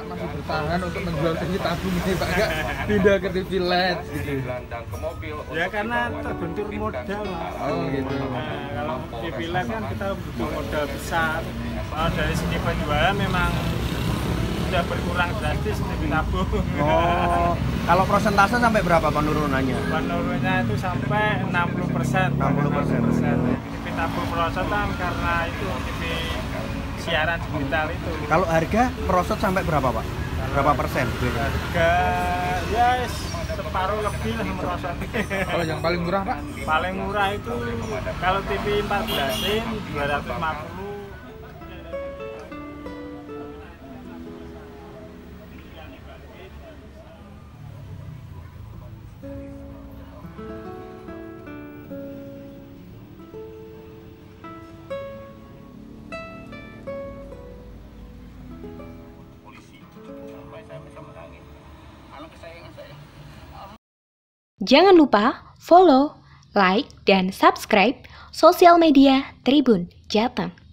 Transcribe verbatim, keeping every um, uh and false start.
masih bertahan untuk menjual T V tabung ini Pak, nggak pindah ke T V L E D gitu? Ya karena terbentur modal Mas. Oh gitu. Nah, kalau T V L E D kan kita butuh modal besar. Kalau dari segi penjualan memang sudah berkurang drastis T V tabung. Oh, kalau persentase sampai berapa penurunannya? Penurunannya itu sampai enam puluh persen. enam puluh persen. T V tabung perosotan karena itu T V siaran digital itu. Kalau harga merosot sampai berapa Pak? Berapa persen? Harga ya separuh lebih lah merosot. Kalau yang paling murah Pak? Paling murah itu kalau T V empat belas in dua ratus lima puluh. Jangan lupa follow, like, dan subscribe sosial media Tribun Jateng.